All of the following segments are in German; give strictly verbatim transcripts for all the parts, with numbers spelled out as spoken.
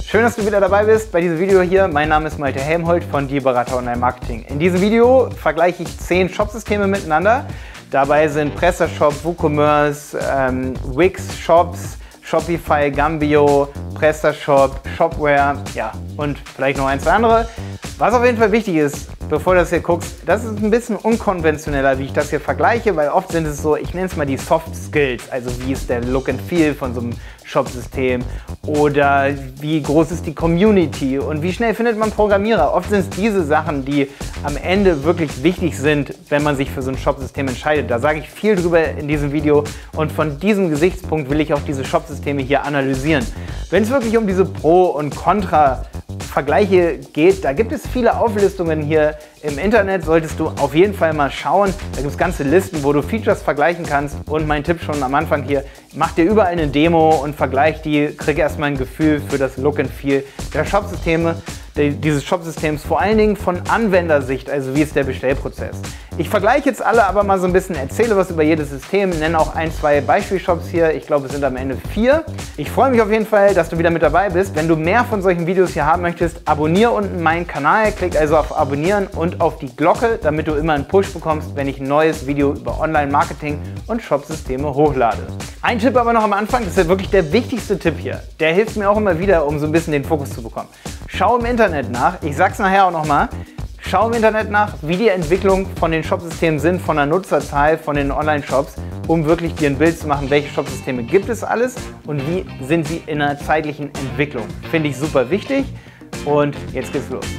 Schön, dass du wieder dabei bist bei diesem Video hier. Mein Name ist Malte Helmholt von Die Berater Online Marketing. In diesem Video vergleiche ich zehn Shopsysteme miteinander. Dabei sind PrestaShop, WooCommerce, ähm, Wix Shops, Shopify, Gambio, PrestaShop, Shopware, ja, und vielleicht noch ein, zwei andere. Was auf jeden Fall wichtig ist, bevor du das hier guckst, das ist ein bisschen unkonventioneller, wie ich das hier vergleiche, weil oft sind es so, ich nenne es mal die Soft Skills, also wie ist der Look and Feel von so einem Shopsystem oder wie groß ist die Community und wie schnell findet man Programmierer. Oft sind es diese Sachen, die am Ende wirklich wichtig sind, wenn man sich für so ein Shopsystem entscheidet. Da sage ich viel drüber in diesem Video und von diesem Gesichtspunkt will ich auch diese Shopsysteme hier analysieren. Wenn es wirklich um diese Pro- und Contra-Vergleiche geht, da gibt es viele Auflistungen hier im Internet, solltest du auf jeden Fall mal schauen. Da gibt es ganze Listen, wo du Features vergleichen kannst und mein Tipp schon am Anfang hier, mach dir überall eine Demo und vergleich die, krieg erstmal ein Gefühl für das Look and Feel der Shopsysteme, dieses Shopsystems, vor allen Dingen von Anwendersicht, also wie ist der Bestellprozess. Ich vergleiche jetzt alle aber mal so ein bisschen, erzähle was über jedes System, nenne auch ein, zwei Beispielshops hier, ich glaube es sind am Ende vier. Ich freue mich auf jeden Fall, dass du wieder mit dabei bist. Wenn du mehr von solchen Videos hier haben möchtest, abonniere unten meinen Kanal, klick also auf Abonnieren und auf die Glocke, damit du immer einen Push bekommst, wenn ich ein neues Video über Online-Marketing und Shopsysteme hochlade. Ein Tipp aber noch am Anfang, das ist ja wirklich der wichtigste Tipp hier, der hilft mir auch immer wieder, um so ein bisschen den Fokus zu bekommen. Schau im Internet nach, ich sag's nachher auch nochmal, schau im Internet nach, wie die Entwicklung von den Shopsystemen sind, von der Nutzerzahl, von den Online-Shops, um wirklich dir ein Bild zu machen, welche Shopsysteme gibt es alles und wie sind sie in einer zeitlichen Entwicklung. Finde ich super wichtig und jetzt geht's los.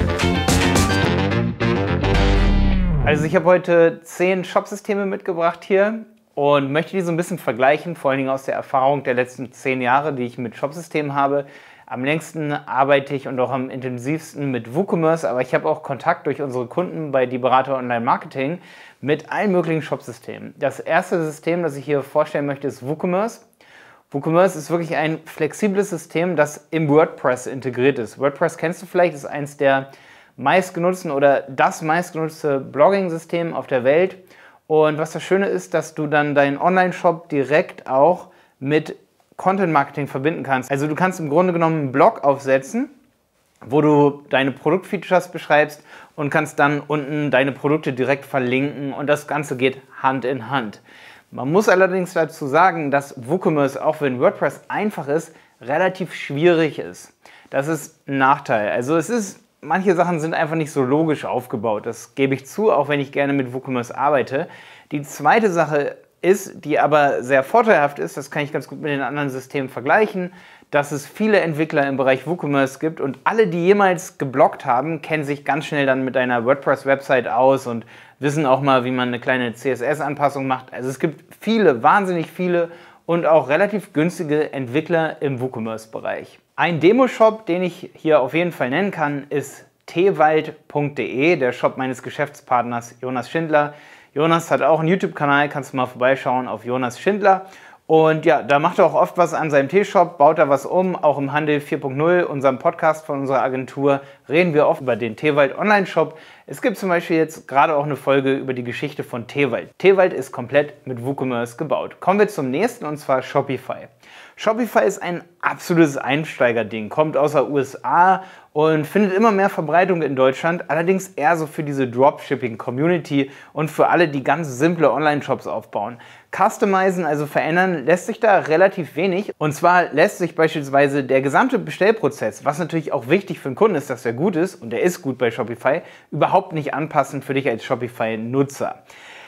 Also ich habe heute zehn Shopsysteme mitgebracht hier und möchte die so ein bisschen vergleichen, vor allen Dingen aus der Erfahrung der letzten zehn Jahre, die ich mit Shopsystemen habe. Am längsten arbeite ich und auch am intensivsten mit WooCommerce, aber ich habe auch Kontakt durch unsere Kunden bei Die Berater Online Marketing mit allen möglichen Shopsystemen. Das erste System, das ich hier vorstellen möchte, ist WooCommerce. WooCommerce ist wirklich ein flexibles System, das im WordPress integriert ist. WordPress kennst du vielleicht, ist eins der meistgenutzten oder das meistgenutzte Blogging-System auf der Welt. Und was das Schöne ist, dass du dann deinen Online-Shop direkt auch mit Content Marketing verbinden kannst. Also du kannst im Grunde genommen einen Blog aufsetzen, wo du deine Produktfeatures beschreibst und kannst dann unten deine Produkte direkt verlinken und das Ganze geht Hand in Hand. Man muss allerdings dazu sagen, dass WooCommerce, auch wenn WordPress einfach ist, relativ schwierig ist. Das ist ein Nachteil. Also es ist, manche Sachen sind einfach nicht so logisch aufgebaut. Das gebe ich zu, auch wenn ich gerne mit WooCommerce arbeite. Die zweite Sache ist, die aber sehr vorteilhaft ist, das kann ich ganz gut mit den anderen Systemen vergleichen, dass es viele Entwickler im Bereich WooCommerce gibt und alle, die jemals gebloggt haben, kennen sich ganz schnell dann mit einer WordPress-Website aus und wissen auch mal, wie man eine kleine C S S-Anpassung macht. Also es gibt viele, wahnsinnig viele und auch relativ günstige Entwickler im WooCommerce-Bereich. Ein Demoshop, den ich hier auf jeden Fall nennen kann, ist tewald punkt de, der Shop meines Geschäftspartners Jonas Schindler. Jonas hat auch einen YouTube-Kanal, kannst du mal vorbeischauen auf Jonas Schindler. Und ja, da macht er auch oft was an seinem T-Shop, baut er was um, auch im Handel vier punkt null, unserem Podcast von unserer Agentur, reden wir oft über den Tewald Online-Shop. Es gibt zum Beispiel jetzt gerade auch eine Folge über die Geschichte von Tewald. Tewald ist komplett mit WooCommerce gebaut. Kommen wir zum nächsten und zwar Shopify. Shopify ist ein absolutes Einsteigerding, kommt aus der U S A und findet immer mehr Verbreitung in Deutschland, allerdings eher so für diese Dropshipping-Community und für alle, die ganz simple Online-Shops aufbauen. Customizen, also verändern, lässt sich da relativ wenig. Und zwar lässt sich beispielsweise der gesamte Bestellprozess, was natürlich auch wichtig für den Kunden ist, dass der gut ist, und der ist gut bei Shopify, überhaupt nicht anpassen für dich als Shopify-Nutzer.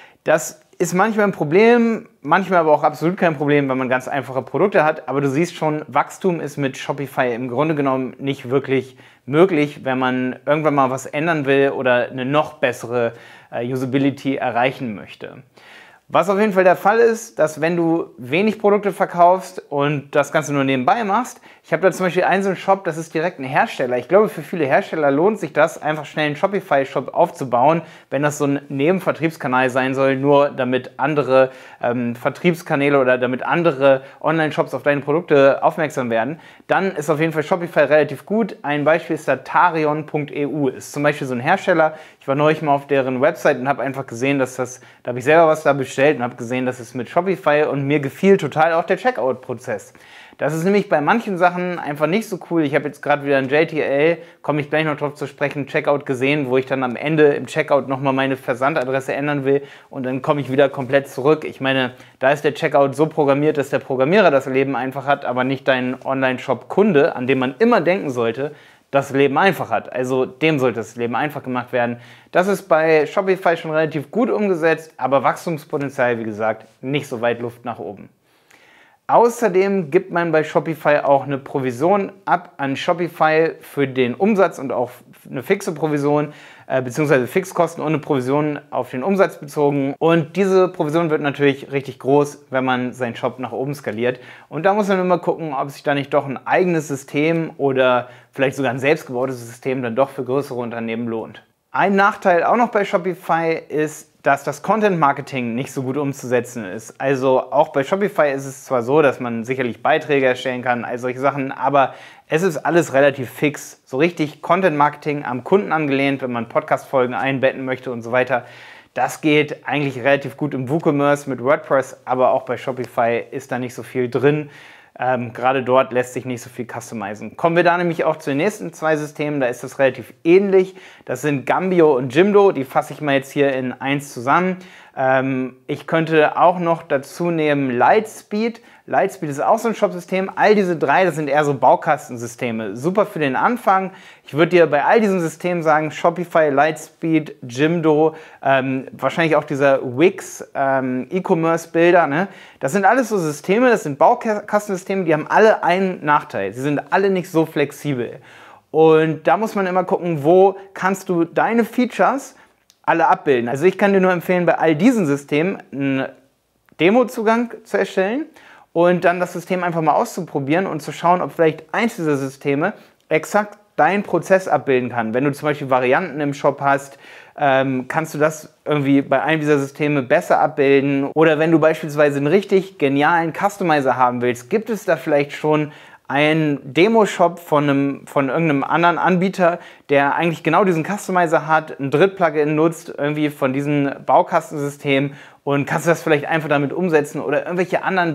Das ist manchmal ein Problem, manchmal aber auch absolut kein Problem, wenn man ganz einfache Produkte hat. Aber du siehst schon, Wachstum ist mit Shopify im Grunde genommen nicht wirklich möglich, wenn man irgendwann mal was ändern will oder eine noch bessere äh, Usability erreichen möchte. Was auf jeden Fall der Fall ist, dass wenn du wenig Produkte verkaufst und das Ganze nur nebenbei machst, ich habe da zum Beispiel einen so einen Shop, das ist direkt ein Hersteller. Ich glaube, für viele Hersteller lohnt sich das, einfach schnell einen Shopify-Shop aufzubauen, wenn das so ein Nebenvertriebskanal sein soll, nur damit andere ähm, Vertriebskanäle oder damit andere Online-Shops auf deine Produkte aufmerksam werden. Dann ist auf jeden Fall Shopify relativ gut. Ein Beispiel ist da Tarion punkt e u, ist zum Beispiel so ein Hersteller. Ich war neulich mal auf deren Website und habe einfach gesehen, dass das, da habe ich selber was da bestellt, bestellt und habe gesehen, das ist mit Shopify und mir gefiel total auch der Checkout-Prozess. Das ist nämlich bei manchen Sachen einfach nicht so cool. Ich habe jetzt gerade wieder ein J T L, komme ich gleich noch drauf zu sprechen, Checkout gesehen, wo ich dann am Ende im Checkout nochmal meine Versandadresse ändern will und dann komme ich wieder komplett zurück. Ich meine, da ist der Checkout so programmiert, dass der Programmierer das Leben einfach hat, aber nicht dein Online-Shop-Kunde, an dem man immer denken sollte, das Leben einfach hat. Also dem sollte das Leben einfach gemacht werden. Das ist bei Shopify schon relativ gut umgesetzt, aber Wachstumspotenzial, wie gesagt, nicht so weit Luft nach oben. Außerdem gibt man bei Shopify auch eine Provision ab an Shopify für den Umsatz und auch eine fixe Provision, äh, beziehungsweise Fixkosten und eine Provision auf den Umsatz bezogen. Und diese Provision wird natürlich richtig groß, wenn man seinen Shop nach oben skaliert. Und da muss man immer gucken, ob sich da nicht doch ein eigenes System oder vielleicht sogar ein selbstgebautes System dann doch für größere Unternehmen lohnt. Ein Nachteil auch noch bei Shopify ist, dass das Content-Marketing nicht so gut umzusetzen ist. Also auch bei Shopify ist es zwar so, dass man sicherlich Beiträge erstellen kann, all solche Sachen, aber es ist alles relativ fix. So richtig Content-Marketing am Kunden angelehnt, wenn man Podcast-Folgen einbetten möchte und so weiter. Das geht eigentlich relativ gut im WooCommerce mit WordPress, aber auch bei Shopify ist da nicht so viel drin. Ähm, gerade dort lässt sich nicht so viel customizen. Kommen wir da nämlich auch zu den nächsten zwei Systemen, da ist das relativ ähnlich. Das sind Gambio und Jimdo, die fasse ich mal jetzt hier in eins zusammen. Ähm, ich könnte auch noch dazu nehmen Lightspeed. Lightspeed ist auch so ein Shop-System. All diese drei, das sind eher so Baukastensysteme. Super für den Anfang. Ich würde dir bei all diesen Systemen sagen, Shopify, Lightspeed, Jimdo, ähm, wahrscheinlich auch dieser Wix ähm, E-Commerce-Bilder. Ne? Das sind alles so Systeme, das sind Baukastensysteme, die haben alle einen Nachteil. Sie sind alle nicht so flexibel. Und da muss man immer gucken, wo kannst du deine Features alle abbilden. Also ich kann dir nur empfehlen, bei all diesen Systemen einen Demo-Zugang zu erstellen und dann das System einfach mal auszuprobieren und zu schauen, ob vielleicht eins dieser Systeme exakt deinen Prozess abbilden kann. Wenn du zum Beispiel Varianten im Shop hast, ähm, kannst du das irgendwie bei einem dieser Systeme besser abbilden. Oder wenn du beispielsweise einen richtig genialen Customizer haben willst, gibt es da vielleicht schon ein Demo-Shop von, einem, von irgendeinem anderen Anbieter, der eigentlich genau diesen Customizer hat, ein Dritt-Plugin nutzt, irgendwie von diesem Baukastensystem und kannst du das vielleicht einfach damit umsetzen oder irgendwelche anderen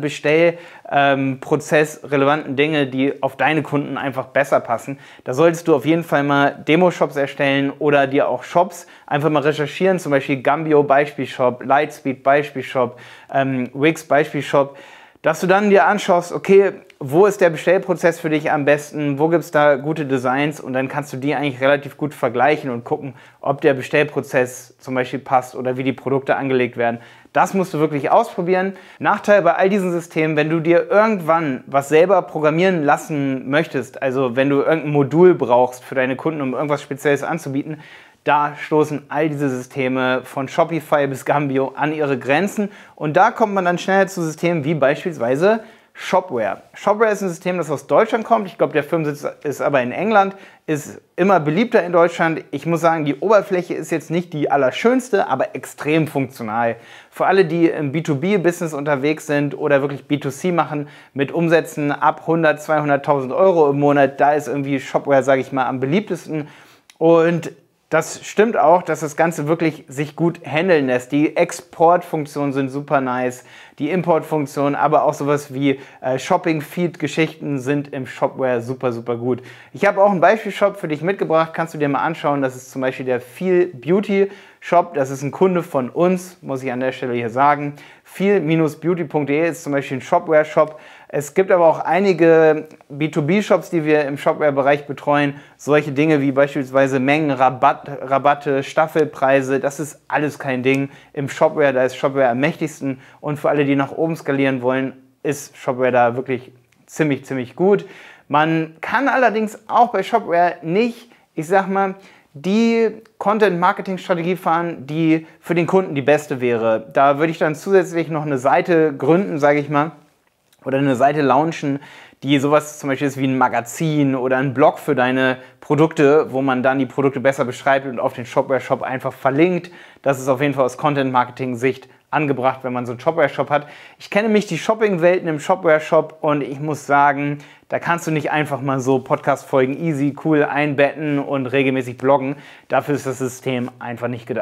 Bestellprozess-relevanten ähm, Dinge, die auf deine Kunden einfach besser passen. Da solltest du auf jeden Fall mal Demo-Shops erstellen oder dir auch Shops einfach mal recherchieren, zum Beispiel Gambio Beispielshop, Lightspeed Beispielshop, ähm, Wix Beispielshop, dass du dann dir anschaust, okay, wo ist der Bestellprozess für dich am besten, wo gibt es da gute Designs und dann kannst du die eigentlich relativ gut vergleichen und gucken, ob der Bestellprozess zum Beispiel passt oder wie die Produkte angelegt werden. Das musst du wirklich ausprobieren. Nachteil bei all diesen Systemen, wenn du dir irgendwann was selber programmieren lassen möchtest, also wenn du irgendein Modul brauchst für deine Kunden, um irgendwas Spezielles anzubieten, da stoßen all diese Systeme von Shopify bis Gambio an ihre Grenzen und da kommt man dann schneller zu Systemen wie beispielsweise Shopware. Shopware ist ein System, das aus Deutschland kommt. Ich glaube, der Firmensitz ist aber in England, ist immer beliebter in Deutschland. Ich muss sagen, die Oberfläche ist jetzt nicht die allerschönste, aber extrem funktional. Für alle, die im B zwei B-Business unterwegs sind oder wirklich B zwei C machen, mit Umsätzen ab hundert, zweihunderttausend Euro im Monat, da ist irgendwie Shopware, sage ich mal, am beliebtesten. Und das stimmt auch, dass das Ganze wirklich sich gut handeln lässt. Die Exportfunktionen sind super nice, die Importfunktionen, aber auch sowas wie äh, Shopping-Feed-Geschichten sind im Shopware super, super gut. Ich habe auch einen Beispielshop für dich mitgebracht, kannst du dir mal anschauen. Das ist zum Beispiel der Feel Beauty Shop. Das ist ein Kunde von uns, muss ich an der Stelle hier sagen. feel Beauty punkt de ist zum Beispiel ein Shopware-Shop. Es gibt aber auch einige B zwei B-Shops, die wir im Shopware-Bereich betreuen. Solche Dinge wie beispielsweise Mengen, Rabatt, Rabatte, Staffelpreise, das ist alles kein Ding im Shopware. Da ist Shopware am mächtigsten und für alle, die nach oben skalieren wollen, ist Shopware da wirklich ziemlich, ziemlich gut. Man kann allerdings auch bei Shopware nicht, ich sag mal, die Content-Marketing-Strategie fahren, die für den Kunden die beste wäre. Da würde ich dann zusätzlich noch eine Seite gründen, sage ich mal, oder eine Seite launchen, die sowas zum Beispiel ist wie ein Magazin oder ein Blog für deine Produkte, wo man dann die Produkte besser beschreibt und auf den Shopware-Shop einfach verlinkt. Das ist auf jeden Fall aus Content-Marketing-Sicht angebracht, wenn man so einen Shopware-Shop hat. Ich kenne mich die Shopping-Welten im Shopware-Shop und ich muss sagen, da kannst du nicht einfach mal so Podcast-Folgen easy, cool einbetten und regelmäßig bloggen. Dafür ist das System einfach nicht gedacht.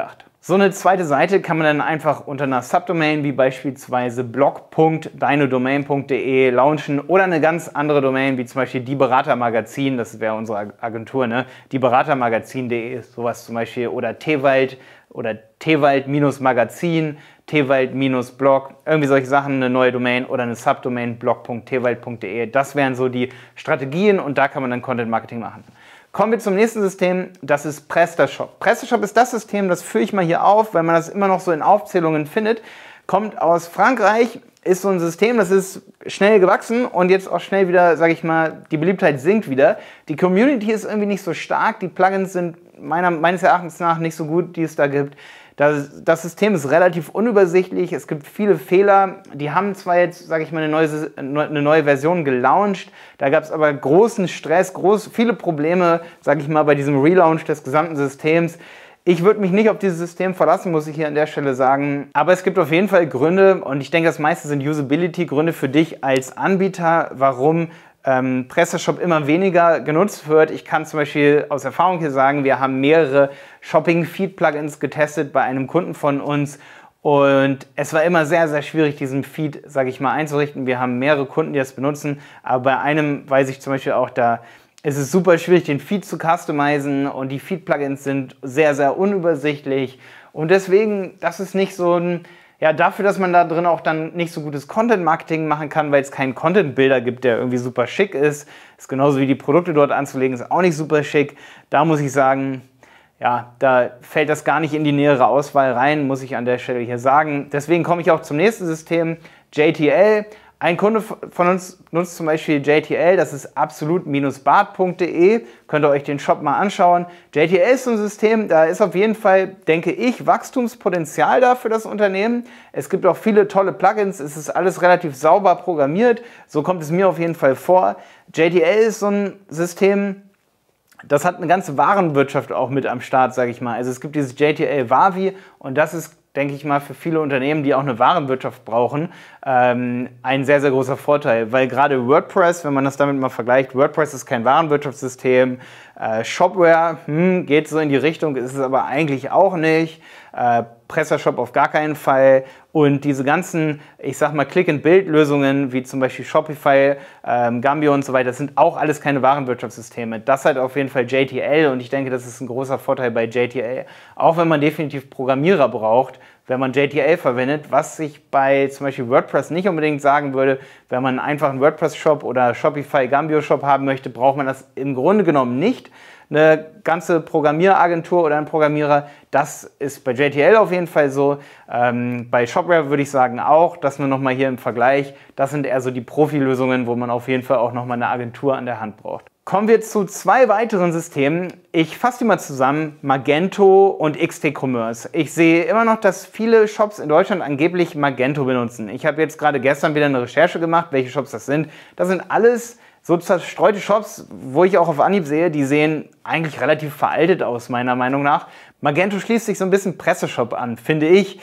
So eine zweite Seite kann man dann einfach unter einer Subdomain wie beispielsweise blog punkt deine domain punkt de launchen oder eine ganz andere Domain wie zum Beispiel Die Beratermagazin, das wäre unsere Agentur, ne? die beratermagazin punkt de, sowas zum Beispiel, oder Tewald oder Tewald-Magazin, Tewald-Blog, irgendwie solche Sachen, eine neue Domain oder eine Subdomain blog punkt tewald punkt de. Das wären so die Strategien und da kann man dann Content Marketing machen. Kommen wir zum nächsten System, das ist PrestaShop. PrestaShop ist das System, das führe ich mal hier auf, weil man das immer noch so in Aufzählungen findet. Kommt aus Frankreich, ist so ein System, das ist schnell gewachsen und jetzt auch schnell wieder, sage ich mal, die Beliebtheit sinkt wieder. Die Community ist irgendwie nicht so stark, die Plugins sind meiner, meines Erachtens nach nicht so gut, die es da gibt. Das, das System ist relativ unübersichtlich, es gibt viele Fehler. Die haben zwar jetzt, sage ich mal, eine neue, eine neue Version gelauncht, da gab es aber großen Stress, groß, viele Probleme, sage ich mal, bei diesem Relaunch des gesamten Systems. Ich würde mich nicht auf dieses System verlassen, muss ich hier an der Stelle sagen. Aber es gibt auf jeden Fall Gründe und ich denke, das meiste sind Usability-Gründe für dich als Anbieter, warum ähm, PrestaShop immer weniger genutzt wird. Ich kann zum Beispiel aus Erfahrung hier sagen, wir haben mehrere Shopping-Feed-Plugins getestet bei einem Kunden von uns und es war immer sehr, sehr schwierig, diesen Feed, sage ich mal, einzurichten. Wir haben mehrere Kunden, die das benutzen, aber bei einem weiß ich zum Beispiel auch, da ist es super schwierig, den Feed zu customizen und die Feed-Plugins sind sehr, sehr unübersichtlich und deswegen, das ist nicht so ein, ja, dafür, dass man da drin auch dann nicht so gutes Content-Marketing machen kann, weil es keinen Content-Builder gibt, der irgendwie super schick ist. Ist genauso wie die Produkte dort anzulegen, ist auch nicht super schick. Da muss ich sagen, ja, da fällt das gar nicht in die nähere Auswahl rein, muss ich an der Stelle hier sagen. Deswegen komme ich auch zum nächsten System, J T L. Ein Kunde von uns nutzt zum Beispiel J T L, das ist absolut bart punkt de, könnt ihr euch den Shop mal anschauen. J T L ist so ein System, da ist auf jeden Fall, denke ich, Wachstumspotenzial da für das Unternehmen. Es gibt auch viele tolle Plugins, es ist alles relativ sauber programmiert, so kommt es mir auf jeden Fall vor. J T L ist so ein System, das hat eine ganze Warenwirtschaft auch mit am Start, sage ich mal. Also es gibt dieses J T L Wavi und das ist, denke ich mal, für viele Unternehmen, die auch eine Warenwirtschaft brauchen, ähm, ein sehr, sehr großer Vorteil. Weil gerade WordPress, wenn man das damit mal vergleicht, WordPress ist kein Warenwirtschaftssystem, äh, Shopware hm, geht so in die Richtung, ist es aber eigentlich auch nicht. Äh, PrestaShop auf gar keinen Fall. Und diese ganzen, ich sag mal, Click-and-Build-Lösungen, wie zum Beispiel Shopify, ähm, Gambio und so weiter, das sind auch alles keine Warenwirtschaftssysteme. Das hat auf jeden Fall J T L und ich denke, das ist ein großer Vorteil bei J T L. Auch wenn man definitiv Programmierer braucht, wenn man J T L verwendet, was ich bei zum Beispiel WordPress nicht unbedingt sagen würde, wenn man einfach einen WordPress-Shop oder Shopify Gambio-Shop haben möchte, braucht man das im Grunde genommen nicht. Eine ganze Programmieragentur oder ein Programmierer, das ist bei J T L auf jeden Fall so. Ähm, bei Shopware würde ich sagen auch, das nur nochmal hier im Vergleich, das sind eher so die Profilösungen, wo man auf jeden Fall auch nochmal eine Agentur an der Hand braucht. Kommen wir zu zwei weiteren Systemen. Ich fasse die mal zusammen, Magento und X T Commerce. Ich sehe immer noch, dass viele Shops in Deutschland angeblich Magento benutzen. Ich habe jetzt gerade gestern wieder eine Recherche gemacht, welche Shops das sind. Das sind alles so zerstreute Shops, wo ich auch auf Anhieb sehe, die sehen eigentlich relativ veraltet aus, meiner Meinung nach. Magento schließt sich so ein bisschen PrestaShop an, finde ich.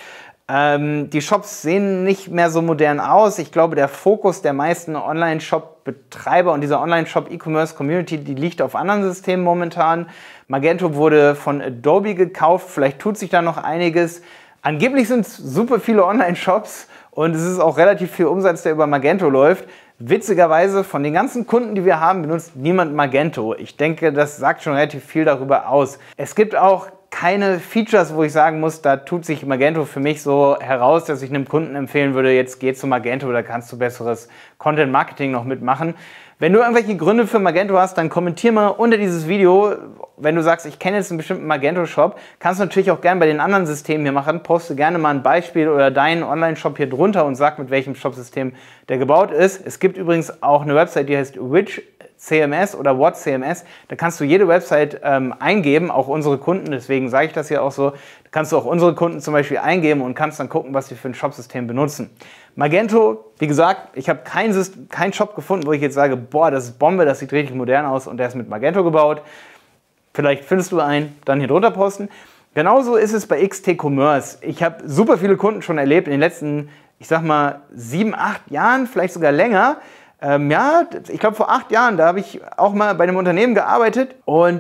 Ähm, die Shops sehen nicht mehr so modern aus. Ich glaube, der Fokus der meisten Online-Shop-Betreiber und dieser Online-Shop-E-Commerce-Community, die liegt auf anderen Systemen momentan. Magento wurde von Adobe gekauft, vielleicht tut sich da noch einiges. Angeblich sind es super viele Online-Shops und es ist auch relativ viel Umsatz, der über Magento läuft. Witzigerweise, von den ganzen Kunden, die wir haben, benutzt niemand Magento. Ich denke, das sagt schon relativ viel darüber aus. Es gibt auch keine Features, wo ich sagen muss, da tut sich Magento für mich so heraus, dass ich einem Kunden empfehlen würde, jetzt geh zu Magento, da kannst du besseres Content Marketing noch mitmachen. Wenn du irgendwelche Gründe für Magento hast, dann kommentier mal unter dieses Video. Wenn du sagst, ich kenne jetzt einen bestimmten Magento-Shop, kannst du natürlich auch gerne bei den anderen Systemen hier machen. Poste gerne mal ein Beispiel oder deinen Online-Shop hier drunter und sag, mit welchem Shopsystem der gebaut ist. Es gibt übrigens auch eine Website, die heißt Which C M S oder What C M S. Da kannst du jede Website ähm, eingeben, auch unsere Kunden, deswegen sage ich das hier auch so. Da kannst du auch unsere Kunden zum Beispiel eingeben und kannst dann gucken, was sie für ein Shopsystem benutzen. Magento, wie gesagt, ich habe keinen kein Shop gefunden, wo ich jetzt sage, boah, das ist Bombe, das sieht richtig modern aus und der ist mit Magento gebaut. Vielleicht findest du einen, dann hier drunter posten. Genauso ist es bei X T Commerce. Ich habe super viele Kunden schon erlebt in den letzten, ich sag mal, sieben, acht Jahren, vielleicht sogar länger. Ähm, ja, ich glaube vor acht Jahren, da habe ich auch mal bei einem Unternehmen gearbeitet und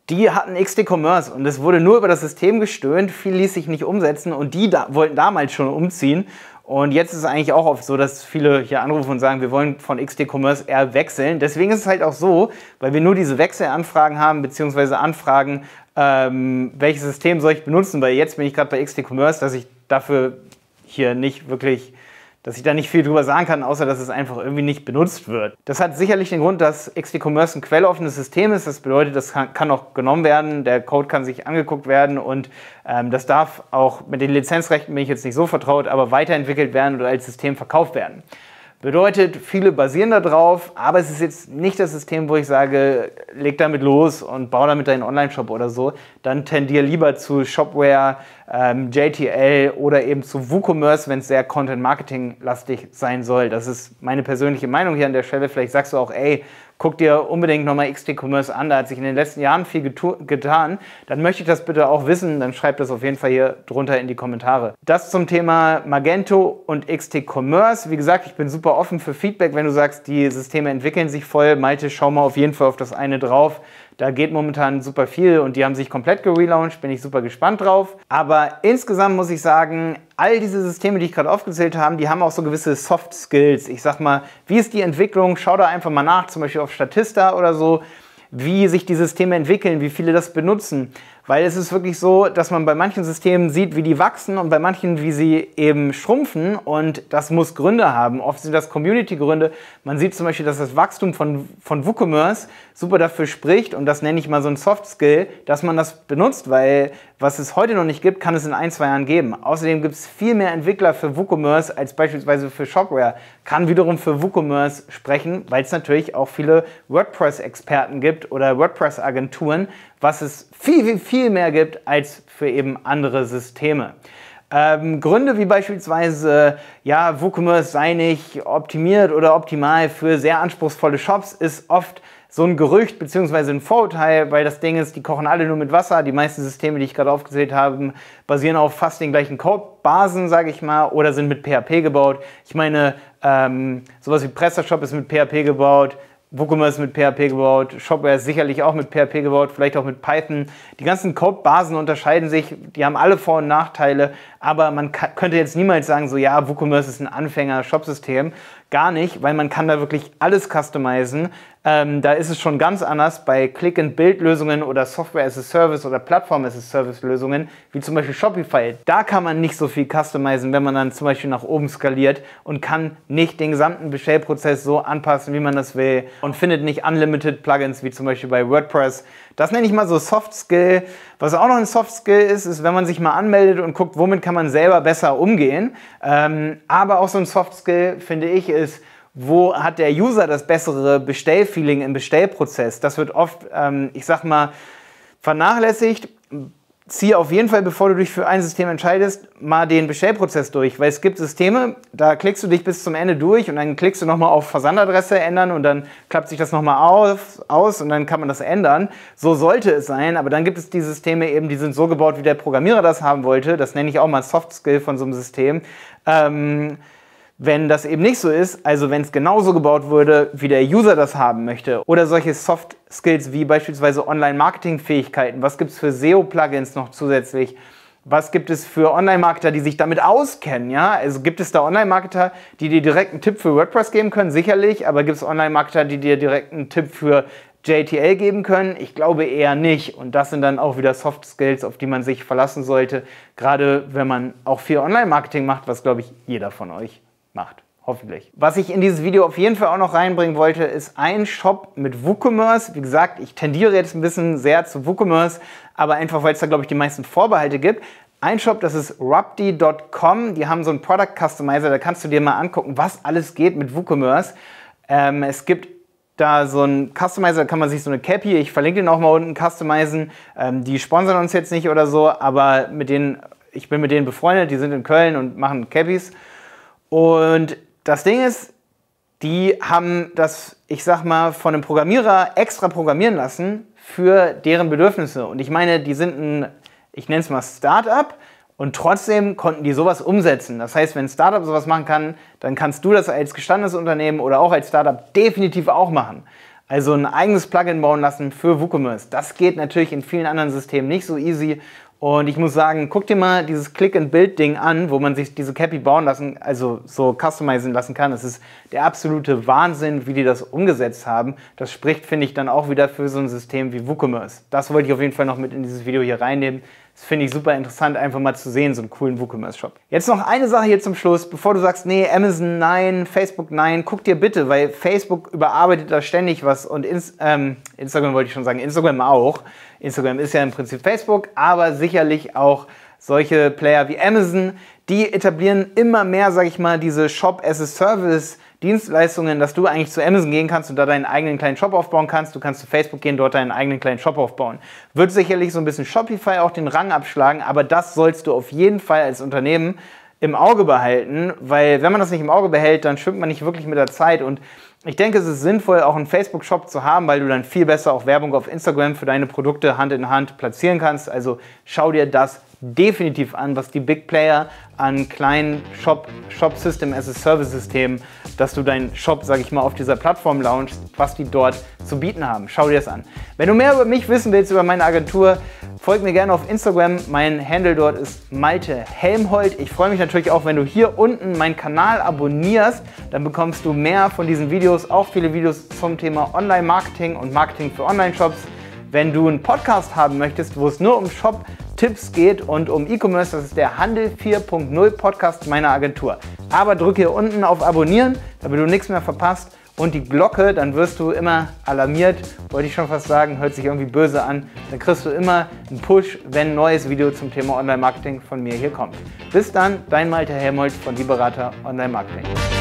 Die hatten X T Commerce und es wurde nur über das System gestöhnt, viel ließ sich nicht umsetzen und die da, wollten damals schon umziehen. Und jetzt ist es eigentlich auch oft so, dass viele hier anrufen und sagen, wir wollen von X T Commerce eher wechseln. Deswegen ist es halt auch so, weil wir nur diese Wechselanfragen haben, beziehungsweise Anfragen, ähm, welches System soll ich benutzen, weil jetzt bin ich gerade bei X T Commerce, dass ich dafür hier nicht wirklich, dass ich da nicht viel drüber sagen kann, außer dass es einfach irgendwie nicht benutzt wird. Das hat sicherlich den Grund, dass X T Commerce ein quelloffenes System ist. Das bedeutet, das kann, kann auch genommen werden, der Code kann sich angeguckt werden und ähm, das darf auch, mit den Lizenzrechten bin ich jetzt nicht so vertraut, aber weiterentwickelt werden oder als System verkauft werden. Bedeutet, viele basieren da drauf, aber es ist jetzt nicht das System, wo ich sage, leg damit los und bau damit deinen Online-Shop oder so. Dann tendier lieber zu Shopware, ähm, J T L oder eben zu WooCommerce, wenn es sehr Content-Marketing-lastig sein soll. Das ist meine persönliche Meinung hier an der Stelle. Vielleicht sagst du auch, ey, guck dir unbedingt nochmal X T Commerce an, da hat sich in den letzten Jahren viel getan. Dann möchte ich das bitte auch wissen, dann schreibt das auf jeden Fall hier drunter in die Kommentare. Das zum Thema Magento und X T Commerce. Wie gesagt, ich bin super offen für Feedback, wenn du sagst, die Systeme entwickeln sich voll. Malte, schau mal auf jeden Fall auf das eine drauf. Da geht momentan super viel und die haben sich komplett gelauncht, bin ich super gespannt drauf. Aber insgesamt muss ich sagen, all diese Systeme, die ich gerade aufgezählt habe, die haben auch so gewisse Soft Skills. Ich sag mal, wie ist die Entwicklung? Schau da einfach mal nach, zum Beispiel auf Statista oder so, wie sich die Systeme entwickeln, wie viele das benutzen. Weil es ist wirklich so, dass man bei manchen Systemen sieht, wie die wachsen und bei manchen, wie sie eben schrumpfen und das muss Gründe haben. Oft sind das Community-Gründe. Man sieht zum Beispiel, dass das Wachstum von, von WooCommerce super dafür spricht und das nenne ich mal so ein Soft-Skill, dass man das benutzt, weil was es heute noch nicht gibt, kann es in ein, zwei Jahren geben. Außerdem gibt es viel mehr Entwickler für WooCommerce als beispielsweise für Shopware. Kann wiederum für WooCommerce sprechen, weil es natürlich auch viele WordPress-Experten gibt oder WordPress-Agenturen, was es viel, viel, viel mehr gibt als für eben andere Systeme. Ähm, Gründe wie beispielsweise, ja, WooCommerce sei nicht optimiert oder optimal für sehr anspruchsvolle Shops, ist oft so ein Gerücht bzw. ein Vorurteil, weil das Ding ist, die kochen alle nur mit Wasser. Die meisten Systeme, die ich gerade aufgezählt habe, basieren auf fast den gleichen Codebasen, sage ich mal, oder sind mit P H P gebaut. Ich meine, ähm, sowas wie PrestaShop ist mit P H P gebaut, WooCommerce ist mit P H P gebaut, Shopware ist sicherlich auch mit P H P gebaut, vielleicht auch mit Python. Die ganzen Codebasen unterscheiden sich, die haben alle Vor- und Nachteile, aber man könnte jetzt niemals sagen, so ja, WooCommerce ist ein Anfänger-Shopsystem. Gar nicht, weil man kann da wirklich alles customizen. Ähm, da ist es schon ganz anders bei Click-and-Build-Lösungen oder Software-as-a-Service oder Plattform-as-a-Service-Lösungen, wie zum Beispiel Shopify. Da kann man nicht so viel customizen, wenn man dann zum Beispiel nach oben skaliert und kann nicht den gesamten Bestellprozess so anpassen, wie man das will und findet nicht unlimited Plugins, wie zum Beispiel bei WordPress. Das nenne ich mal so Soft Skill. Was auch noch ein Soft Skill ist, ist, wenn man sich mal anmeldet und guckt, womit kann man selber besser umgehen. Ähm, aber auch so ein Soft Skill, finde ich, ist, wo hat der User das bessere Bestellfeeling im Bestellprozess. Das wird oft, ähm, ich sag mal, vernachlässigt. Ziehe auf jeden Fall, bevor du dich für ein System entscheidest, mal den Bestellprozess durch, weil es gibt Systeme, da klickst du dich bis zum Ende durch und dann klickst du nochmal auf Versandadresse ändern und dann klappt sich das nochmal auf, aus und dann kann man das ändern. So sollte es sein, aber dann gibt es die Systeme eben, die sind so gebaut, wie der Programmierer das haben wollte. Das nenne ich auch mal Soft Skill von so einem System. Ähm, Wenn das eben nicht so ist, also wenn es genauso gebaut wurde, wie der User das haben möchte, oder solche Soft Skills wie beispielsweise Online-Marketing-Fähigkeiten, was gibt es für S E O-Plugins noch zusätzlich, was gibt es für Online-Marketer, die sich damit auskennen, ja? Also gibt es da Online-Marketer, die dir direkt einen Tipp für WordPress geben können? Sicherlich, aber gibt es Online-Marketer, die dir direkt einen Tipp für J T L geben können? Ich glaube eher nicht. Und das sind dann auch wieder Soft Skills, auf die man sich verlassen sollte, gerade wenn man auch viel Online-Marketing macht, was, glaube ich, jeder von euch macht. Hoffentlich. Was ich in dieses Video auf jeden Fall auch noch reinbringen wollte, ist ein Shop mit WooCommerce. Wie gesagt, ich tendiere jetzt ein bisschen sehr zu WooCommerce, aber einfach, weil es da, glaube ich, die meisten Vorbehalte gibt. Ein Shop, das ist Rupti Punkt com. Die haben so einen Product Customizer, da kannst du dir mal angucken, was alles geht mit WooCommerce. Ähm, es gibt da so einen Customizer, da kann man sich so eine Cappy, ich verlinke den auch mal unten, customizen. Ähm, die sponsern uns jetzt nicht oder so, aber mit denen, ich bin mit denen befreundet, die sind in Köln und machen Cappies. Und das Ding ist, die haben das, ich sag mal, von einem Programmierer extra programmieren lassen für deren Bedürfnisse. Und ich meine, die sind ein, ich nenne es mal Startup und trotzdem konnten die sowas umsetzen. Das heißt, wenn ein Startup sowas machen kann, dann kannst du das als gestandenes Unternehmen oder auch als Startup definitiv auch machen. Also ein eigenes Plugin bauen lassen für WooCommerce. Das geht natürlich in vielen anderen Systemen nicht so easy. Und ich muss sagen, guck dir mal dieses Click-and-Build-Ding an, wo man sich diese Cappy bauen lassen, also so customizen lassen kann. Das ist der absolute Wahnsinn, wie die das umgesetzt haben. Das spricht, finde ich, dann auch wieder für so ein System wie WooCommerce. Das wollte ich auf jeden Fall noch mit in dieses Video hier reinnehmen. Das finde ich super interessant, einfach mal zu sehen, so einen coolen WooCommerce-Shop. Jetzt noch eine Sache hier zum Schluss, bevor du sagst, nee, Amazon nein, Facebook nein, guck dir bitte, weil Facebook überarbeitet da ständig was und Inst ähm, Instagram wollte ich schon sagen, Instagram auch. Instagram ist ja im Prinzip Facebook, aber sicherlich auch solche Player wie Amazon, die etablieren immer mehr, sage ich mal, diese Shop-as-a-Service Dienstleistungen, dass du eigentlich zu Amazon gehen kannst und da deinen eigenen kleinen Shop aufbauen kannst. Du kannst zu Facebook gehen, dort deinen eigenen kleinen Shop aufbauen. Wird sicherlich so ein bisschen Shopify auch den Rang abschlagen, aber das sollst du auf jeden Fall als Unternehmen im Auge behalten, weil wenn man das nicht im Auge behält, dann schwimmt man nicht wirklich mit der Zeit. Und ich denke, es ist sinnvoll, auch einen Facebook-Shop zu haben, weil du dann viel besser auch Werbung auf Instagram für deine Produkte Hand in Hand platzieren kannst. Also schau dir das definitiv an, was die Big Player an kleinen Shop, Shop System as a Service Systemen, dass du deinen Shop, sag ich mal, auf dieser Plattform launchst, was die dort zu bieten haben. Schau dir das an. Wenn du mehr über mich wissen willst, über meine Agentur, folg mir gerne auf Instagram. Mein Handle dort ist Malte Helmholt. Ich freue mich natürlich auch, wenn du hier unten meinen Kanal abonnierst. Dann bekommst du mehr von diesen Videos, auch viele Videos zum Thema Online-Marketing und Marketing für Online-Shops. Wenn du einen Podcast haben möchtest, wo es nur um Shop-Tipps geht und um E-Commerce, das ist der Handel vier Punkt null Podcast meiner Agentur. Aber drück hier unten auf Abonnieren, damit du nichts mehr verpasst. Und die Glocke, dann wirst du immer alarmiert, wollte ich schon fast sagen, hört sich irgendwie böse an. Dann kriegst du immer einen Push, wenn ein neues Video zum Thema Online-Marketing von mir hier kommt. Bis dann, dein Malte Helmholt von Die Berater Online-Marketing.